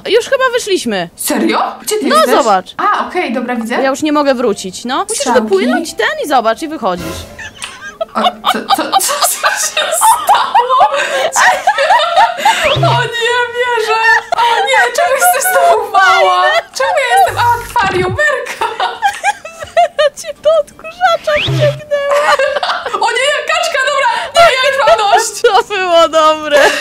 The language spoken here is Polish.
już chyba wyszliśmy. Serio? Gdzie ty No jesteś? zobacz. A, okej, dobra, widzę. Ja już nie mogę wrócić, no. Musisz Strzałki. wypłynąć i zobacz, i wychodzisz. O, co się stało? O nie wierzę! O nie, czemu jesteś znowu mała? Czemu ja jestem akwarium? Werka! Ja cię do odkurzacza wciągnęła. O nie, kaczka, dobra! Nie, ja już mam dość! To było dobre.